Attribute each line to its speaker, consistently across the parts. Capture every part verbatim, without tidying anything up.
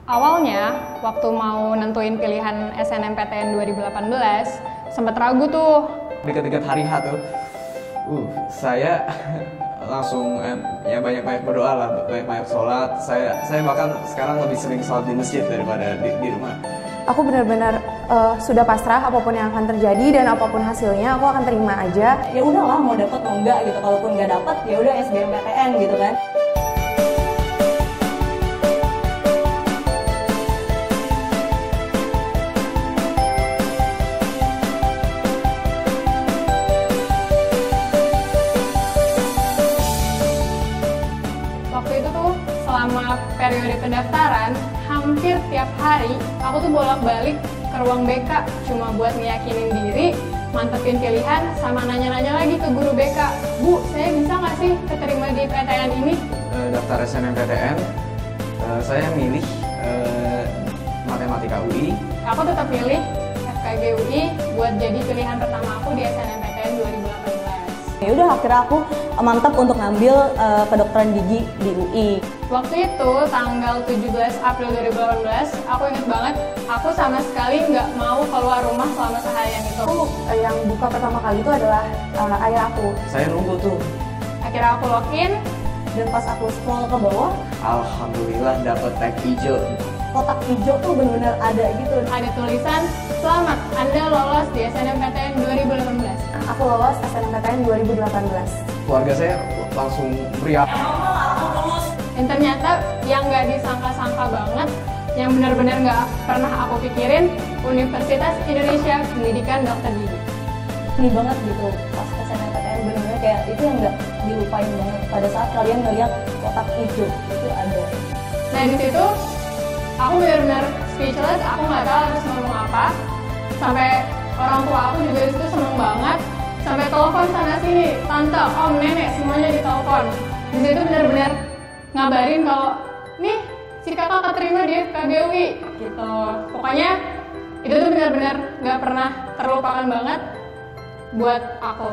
Speaker 1: Awalnya, waktu mau nentuin pilihan S N M P T N dua ribu delapan belas, sempat ragu tuh.
Speaker 2: Dekat-dekat hari H tuh, uh, saya langsung eh, ya banyak-banyak berdoa lah, banyak-banyak sholat. Saya saya bahkan sekarang lebih sering sholat di masjid daripada di, di rumah.
Speaker 3: Aku benar-benar uh, sudah pasrah apapun yang akan terjadi dan apapun hasilnya aku akan terima aja.
Speaker 4: Ya udahlah, mau dapat mau enggak gitu. Kalaupun nggak dapat, ya udah S B M P T N gitu kan.
Speaker 1: Waktu itu tuh selama periode pendaftaran, hampir tiap hari aku tuh bolak-balik ke ruang B K cuma buat ngeyakinin diri, mantepin pilihan, sama nanya-nanya lagi ke guru B K, Bu, saya bisa nggak sih keterima di P T N ini?
Speaker 2: Uh, daftar S N M P T N, uh, saya milih uh, Matematika U I.
Speaker 1: Aku tetap pilih F K G U I buat jadi pilihan pertama aku di S N M P T N dua ribu delapan belas.
Speaker 4: Ya udah, akhirnya aku mantap untuk ngambil uh, kedokteran gigi di U I.
Speaker 1: Waktu itu tanggal tujuh belas April dua ribu delapan belas, aku inget banget, aku sama sekali nggak mau keluar rumah selama seharian itu.
Speaker 3: Aku uh, yang buka pertama kali itu adalah uh, ayah aku.
Speaker 2: Saya nunggu tuh.
Speaker 1: Akhirnya aku login,
Speaker 4: Dan pas aku scroll ke bawah,
Speaker 2: Alhamdulillah dapet tag hijau.
Speaker 4: kotak hijau tuh benar-benar ada gitu.
Speaker 1: ada tulisan, selamat, Anda lolos di S N M P T N dua ribu delapan belas.
Speaker 3: Aku lolos S N M P T N dua ribu delapan belas.
Speaker 2: Keluarga saya langsung beriak.
Speaker 1: Dan ternyata yang nggak disangka-sangka banget, yang benar-benar nggak pernah aku pikirin, Universitas Indonesia Pendidikan Dokter Gigi.
Speaker 4: Ini banget gitu, pas S N M P T N benar-benar kayak itu yang nggak dilupain banget. Pada saat kalian ngeliat kotak hijau itu ada.
Speaker 1: Nah di situ aku benar-benar speechless, aku nggak tahu harus ngomong apa. Sampai orang tua aku juga di situ seneng banget. Sampai telepon sana sini, tante, om, nenek, semuanya ditelepon. Di situ benar-benar ngabarin kalau nih si kakak keterima di F K G U I gitu. Pokoknya itu tuh benar-benar nggak pernah terlupakan banget buat aku.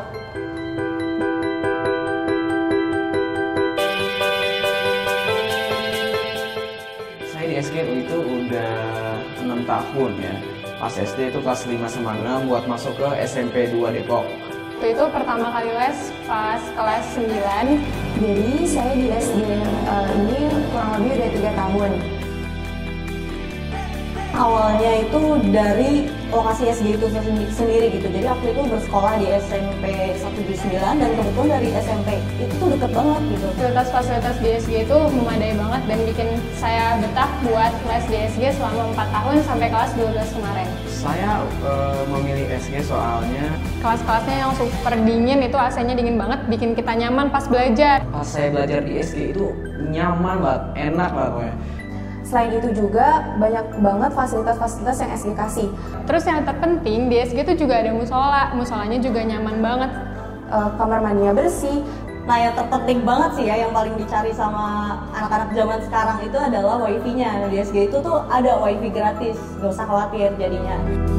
Speaker 2: Saya di S G U itu udah enam tahun ya. Pas S D itu kelas lima sama enam buat masuk ke S M P dua Depok.
Speaker 1: Waktu itu pertama kali les pas kelas sembilan.
Speaker 3: Jadi saya di S D uh, ini kurang lebih udah tiga tahun.
Speaker 4: Awalnya itu dari lokasi S G itu sendiri gitu. Jadi aku itu bersekolah di S M P seratus tujuh puluh sembilan dan kebetulan dari S M P itu tuh deket banget gitu.
Speaker 1: Fasilitas-fasilitas di S G itu memadai banget dan bikin saya betah buat les di S G selama empat tahun sampai kelas dua belas kemarin.
Speaker 2: Saya uh, memilih S G soalnya
Speaker 1: Kelas-kelasnya yang super dingin, itu A C-nya dingin banget, bikin kita nyaman pas belajar.
Speaker 2: pas saya belajar di S G itu nyaman banget, enak banget pokoknya.
Speaker 3: Selain itu juga banyak banget fasilitas-fasilitas yang S G kasih.
Speaker 1: Terus yang terpenting di S G itu juga ada musola, musolanya juga nyaman banget.
Speaker 3: Uh, kamar mandinya bersih.
Speaker 4: Nah yang terpenting banget sih ya, yang paling dicari sama anak-anak zaman sekarang itu adalah wifi-nya. Nah, di S G itu tuh ada wifi gratis, gak usah khawatir jadinya.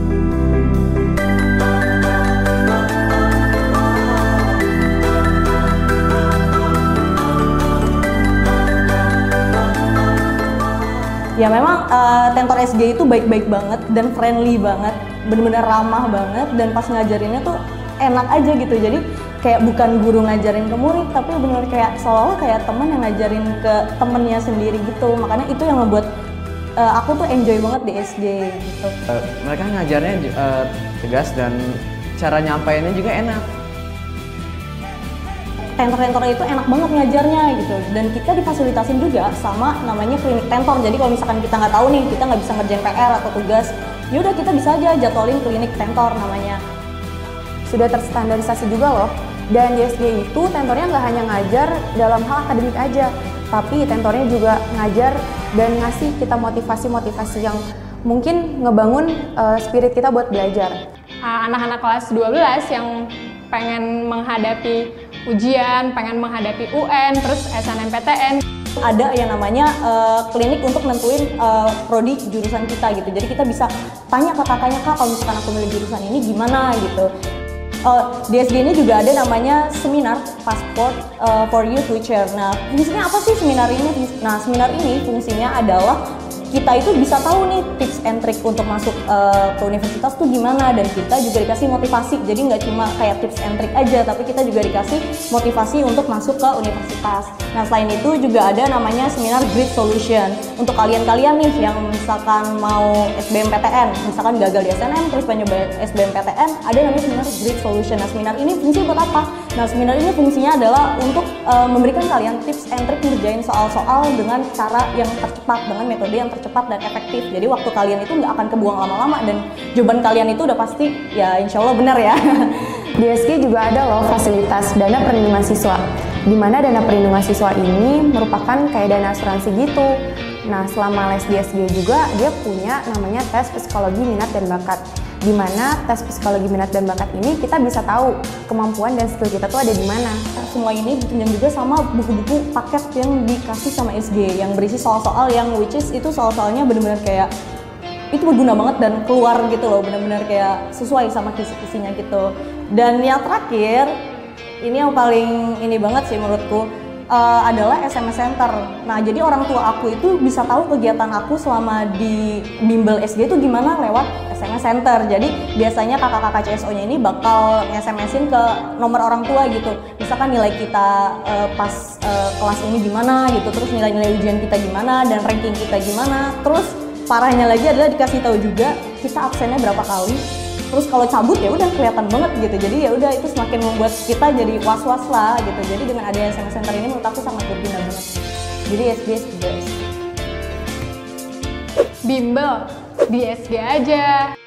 Speaker 4: Ya memang uh, tentor S G itu baik-baik banget dan friendly banget, bener-bener ramah banget, dan pas ngajarinnya tuh enak aja gitu. Jadi kayak bukan guru ngajarin ke murid, tapi bener kayak seolah-olah kayak teman yang ngajarin ke temennya sendiri gitu. Makanya itu yang membuat uh, aku tuh enjoy banget di S G gitu.
Speaker 2: Uh, mereka ngajarnya uh, tegas dan cara nyampainya juga enak.
Speaker 4: Tentor-tentor itu enak banget ngajarnya gitu, dan kita difasilitasin juga sama namanya klinik tentor. Jadi kalau misalkan kita nggak tahu nih, kita nggak bisa ngerjain P R atau tugas, yaudah kita bisa aja jadwalin klinik tentor namanya.
Speaker 3: Sudah terstandarisasi juga loh. Dan di S G itu tentornya nggak hanya ngajar dalam hal akademik aja, tapi tentornya juga ngajar dan ngasih kita motivasi-motivasi yang mungkin ngebangun uh, spirit kita buat belajar.
Speaker 1: Anak-anak kelas dua belas yang pengen menghadapi ujian, pengen menghadapi U N, terus S N M P T N.
Speaker 4: Ada yang namanya uh, klinik untuk nentuin uh, prodi jurusan kita gitu. Jadi kita bisa tanya ke kakaknya, kak kalau misalkan aku milih jurusan ini gimana gitu. Uh, di S G ini juga ada namanya seminar Passport uh, for You Future. Nah, fungsinya apa sih seminar ini? Nah, seminar ini fungsinya adalah kita itu bisa tahu nih tips and trick untuk masuk uh, ke universitas tuh gimana, dan kita juga dikasih motivasi. Jadi nggak cuma kayak tips and trick aja, tapi kita juga dikasih motivasi untuk masuk ke universitas. Nah selain itu juga ada namanya seminar Grid Solution. Untuk kalian-kalian nih yang misalkan mau S B M P T N, misalkan gagal di S N M terus pengen nyoba S B M P T N, ada namanya seminar Grid Solution. Nah seminar ini fungsinya buat apa? Nah seminar ini fungsinya adalah untuk uh, memberikan kalian tips and trick ngerjain soal-soal dengan cara yang tercepat, dengan metode yang tercepat dan efektif. Jadi waktu kalian itu nggak akan kebuang lama-lama, dan jawaban kalian itu udah pasti ya insya Allah benar ya.
Speaker 3: Di S G juga ada loh fasilitas dana perlindungan siswa, di mana dana perlindungan siswa ini merupakan kayak dana asuransi gitu. Nah selama les di S G juga dia punya namanya tes psikologi minat dan bakat, di mana tes psikologi minat dan bakat ini kita bisa tahu kemampuan dan skill kita tuh ada di mana.
Speaker 4: Semua ini ditunjang juga sama buku-buku paket yang dikasih sama S G yang berisi soal-soal yang which is itu soal-soalnya benar-benar kayak itu berguna banget dan keluar gitu loh, benar-benar kayak sesuai sama kisi-kisinya gitu. Dan yang terakhir ini yang paling ini banget sih menurutku uh, adalah S M S Center. Nah jadi orang tua aku itu bisa tahu kegiatan aku selama di bimbel S G itu gimana lewat S M S Center. Jadi biasanya kakak-kakak C S O-nya ini bakal nge-S M S-in ke nomor orang tua gitu. Misalkan nilai kita uh, pas uh, kelas ini gimana gitu, terus nilai-nilai ujian kita gimana, dan ranking kita gimana. Terus parahnya lagi adalah dikasih tahu juga kita absennya berapa kali. Terus kalau cabut ya udah kelihatan banget gitu. Jadi ya udah itu semakin membuat kita jadi was-was lah gitu. Jadi dengan adanya S M S Center ini menurut aku sangat berguna banget. Jadi S G S guys.
Speaker 1: Bimbel di S G aja.